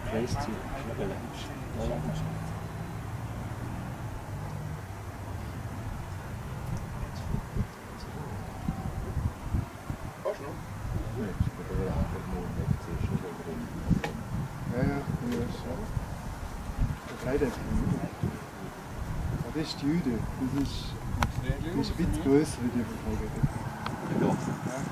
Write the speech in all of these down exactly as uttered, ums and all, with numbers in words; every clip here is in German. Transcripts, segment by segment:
Kreisziel. Ja, ja, ja, schon. Der Kreide. Das ist die Jüde. Das ist, das ist ein bisschen größer wie die Verfolger. Ja.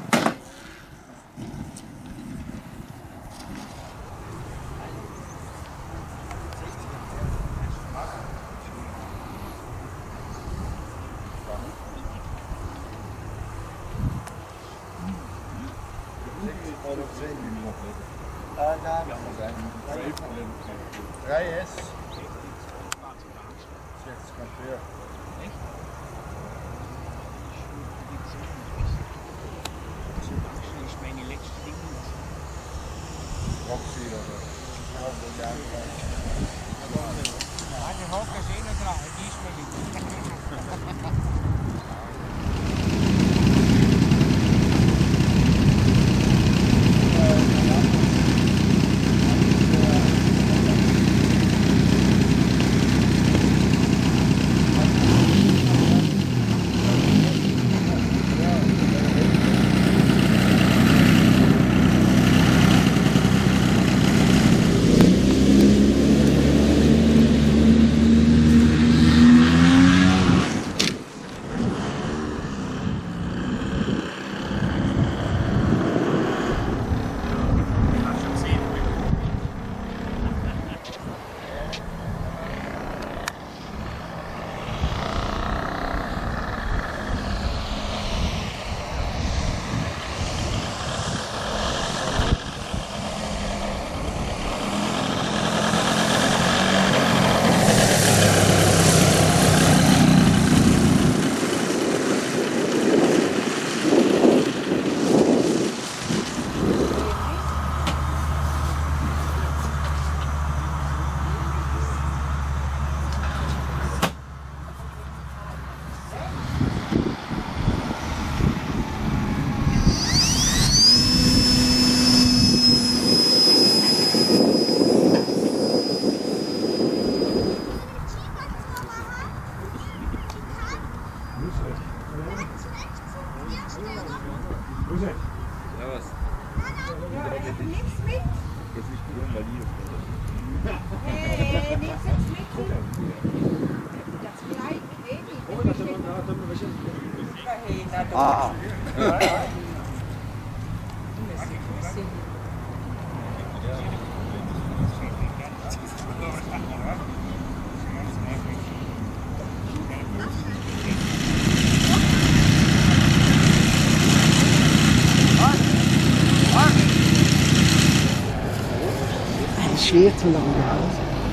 drei S. sechzig Ampere. Echt? Ich meine letzte Dinge. Roxy oder so. Ja, die Hocker sehen noch dran, die ist mir nicht. Ah. Schwer zu lang gehabt.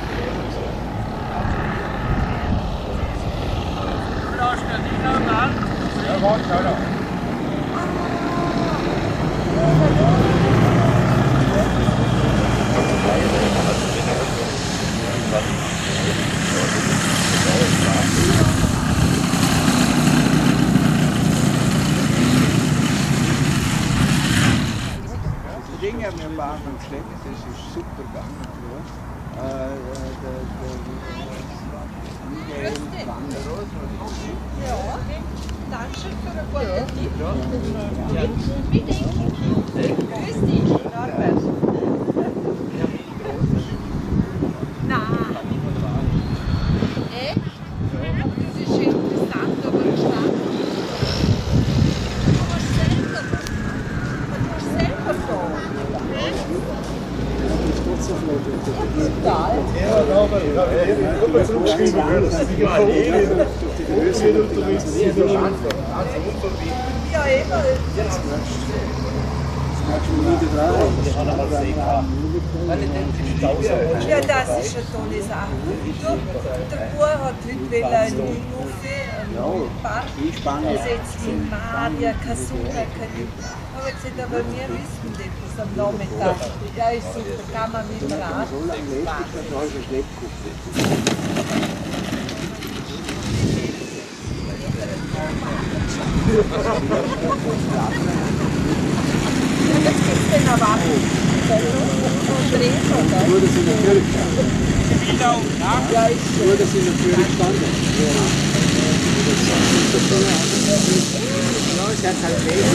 Ja, warte, schau da. Die Dinge haben wir ein paar Mal geschleppt, das ist super gegangen. Äh, der, der Michael Wanderos, Ja, danke schön für einen guten Tipp. Ja. Wie denke ich? Grüß dich, Norbert. Nein. Echt? Das ist schön interessant, aber gestanden. Du musst selber, du musst selber fahren. Total. Ja, aber ich habe immer zugeschrieben, dass die gekommen sind. Ja, eben. Ja, das ist eine tolle Sache. Du, der Bauer hat heute einen Niluffe, einen Park gesetzt in Maria, Kasuna, Kalita. Aber ich gesagt, aber wir wissen das am Nachmittag. Ja, ist super, kann man mit dem Rad fahren. Ja, jetzt gibt es den Erwartung. Nur, dass sie natürlich standen. Wildau, ja? Nur, dass sie natürlich standen. Ja, es hat halt weh,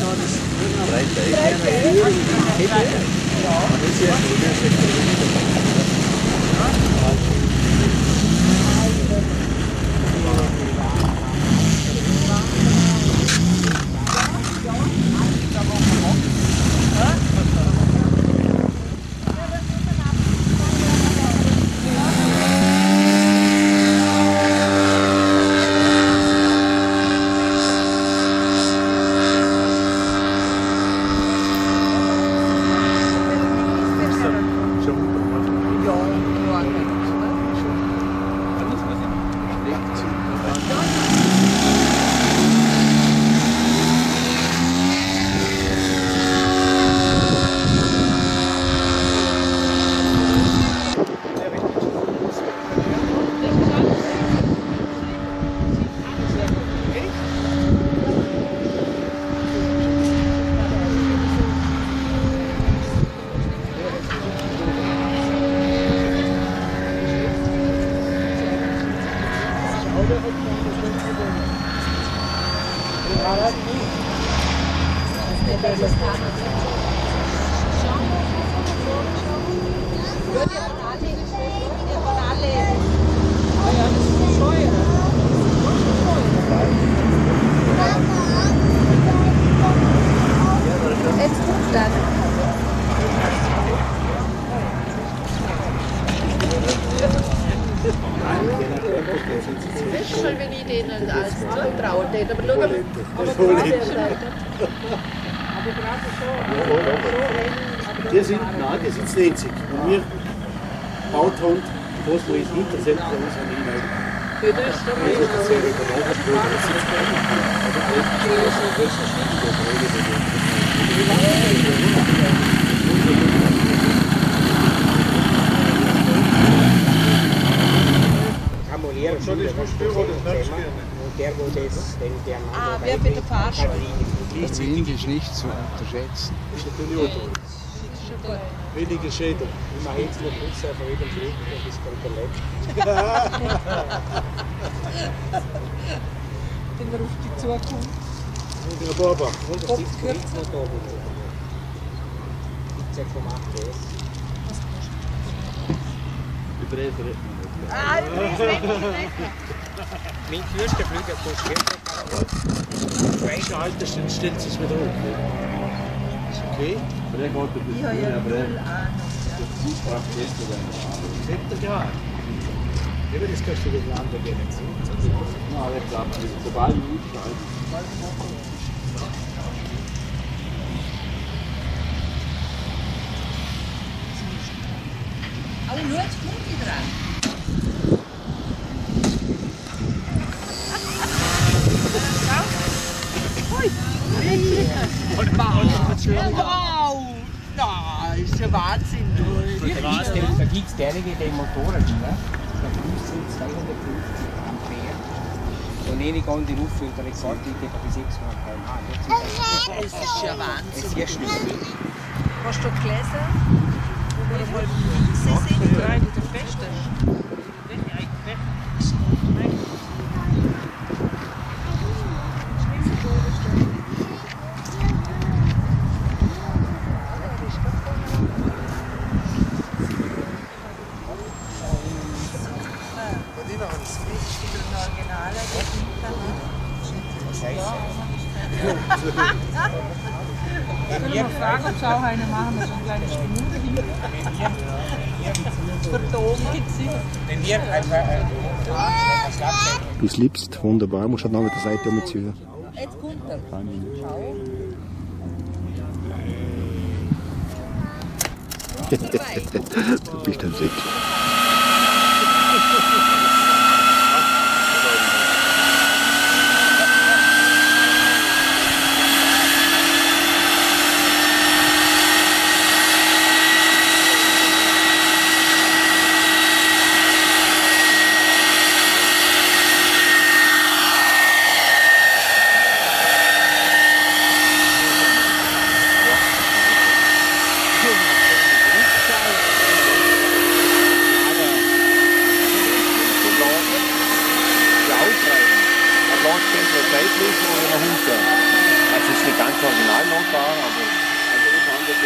wenn ich denen als zutraue, aber schau mal. Die sind, nein, die sind neunzig. Und wir gebaut haben, was wir jetzt hinter sind, bei uns haben wir Für das ist Schon ist man spüren, das nicht spüren. Der, wo das, den, der Mann, Ah, der wer mit der Fahrschule? Der Wind ist nicht zu unterschätzen. ist natürlich auch da. Wenige Schäden. Ich mache jetzt noch kurz auf jedem Fliegen, das ist dann verletzt. Den wir auf die Zukunft. Und der Baba. Und das sitzt jetzt noch da bitte. siebzehn Komma acht P S. Überreden. Ah, ich weiß nicht, Mein frühester Flüger kostet Welche Alter stellt sich wieder auf? Ist okay? ich habe ja null Ahnung. Siebter Grad. Eben, das kannst du mit dem anderen gehen. Nein, ich glaube, sobald ich einsteige. Aber nur jetzt kommt die dran. Wow! Na, ist ja Wahnsinn. Da gibt es derige, die Motoren, ne? zweihundertfünfzig Ampere. Und eine gehen die Luft und der Rekord liegt etwa bei sechshundert Kilometer pro Stunde. Das ist ja Wahnsinn. Das ist schnell. Hast du gelesen, wo wir mal im Wiese sind? Nein, der Beste. Können wir fragen, ob sie auch eine machen, so ein kleines Schwimmen? Wenn wir einfach Du slippst, wunderbar. Musst halt noch mit der Seite umziehen. Jetzt kommt er. Du bist ein Sick. Thank you. bisschen zeitlich oder noch runter. Also es ist nicht ganz original nachgefahren, aber... Also ich kann das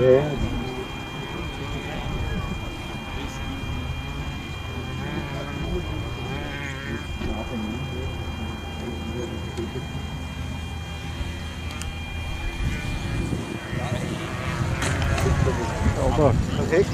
Ja. Perfekt.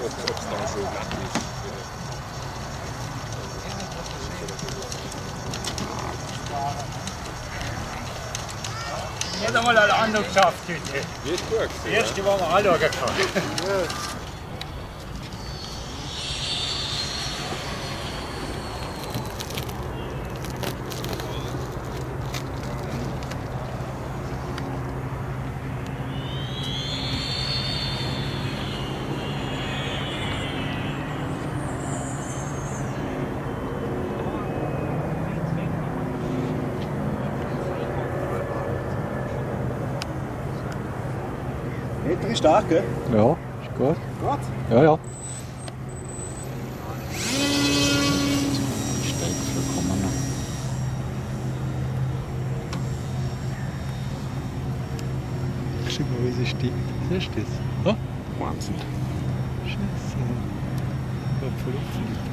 ob es dann schon glatt ist. Nicht einmal eine Landung geschafft heute. Die ist gut. Die erste, die wir anschauen können. Meter ist stark, gell? Ja, ist gut. Gut. Ja, ja. Schau mal, wie sie steigt. Siehst du das? Ja? Wahnsinn. Scheiße. Ja, voll aufgeflogen.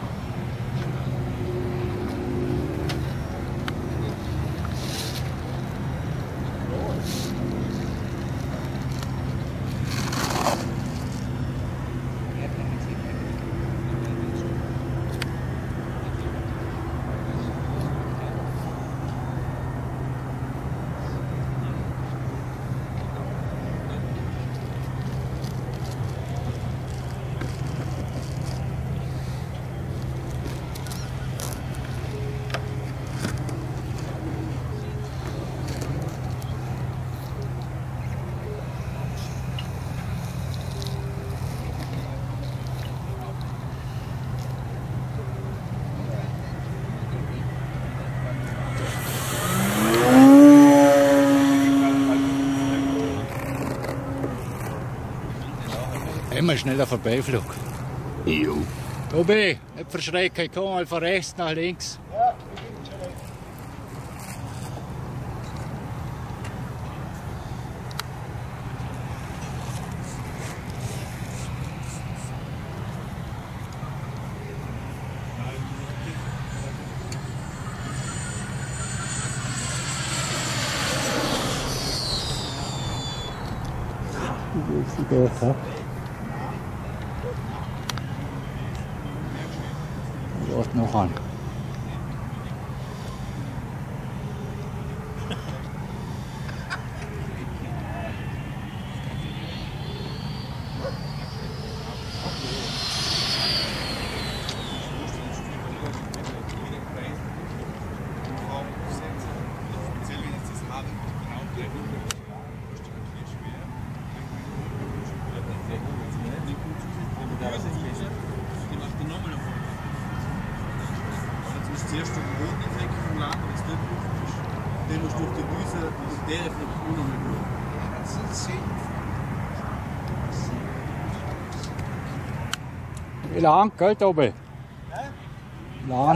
Immer schneller Vorbeiflug. Jo. Tobi, nicht verschrecken, komm mal von rechts nach links. Ja, Sie geht, ha? Wart noch an. Zuerst den roten Effekt vom Laden, wenn es dort drauf ist. Dann musst du durch die Düse und der Effekt auch noch mit Wie lang, gell, Tobi? Lang.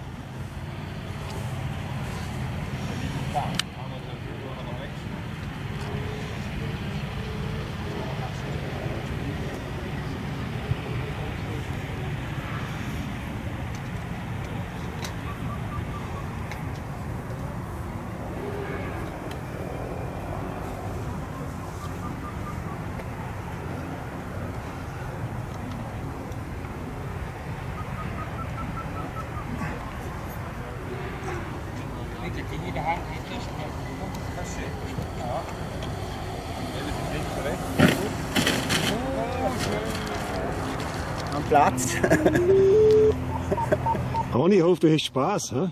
Am Platz. Ronny, ich hoffe, du hast Spaß. He?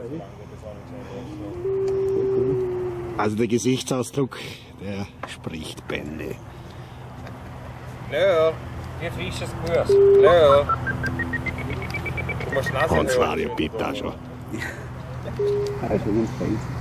Also der Gesichtsausdruck, der spricht Bände. Leo, jetzt riechst du das Burs. Leo. Du musst nass Und zwar ja bitte auch schon. Ja, ist übrigens